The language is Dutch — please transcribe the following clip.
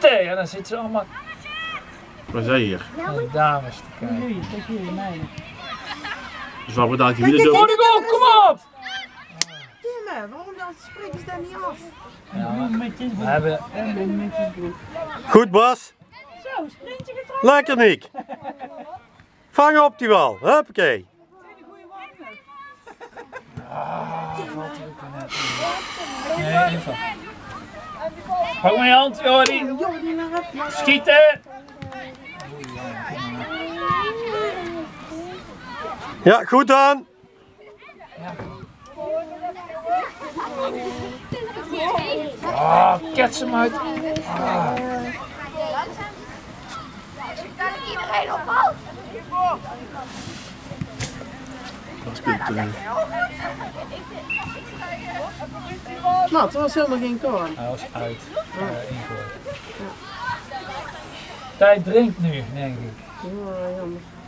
schieten! Ja, dan zitten ze allemaal Wat zei je hier? naar de dames te kijken. Kijk jullie, meiden. Dus wat we daar weer doen? Voor de goal, kom op! Timmer, waarom dan spreken ze daar niet af? Ja, we hebben... Goed Bas. Zo, sprintje getrokken. Lekker Niek. Vang op die bal. Huppakee. Valt er ook weer net in. Nee, even. Pak mijn hand, Jordi. Schieten! Ja, goed aan. Ah, kets hem uit. Iedereen op bal. Dat speelt Nou, het was helemaal geen koor. Hij was uit. Ingooien. Tijd drinkt nu, denk ik. Ja, jammer.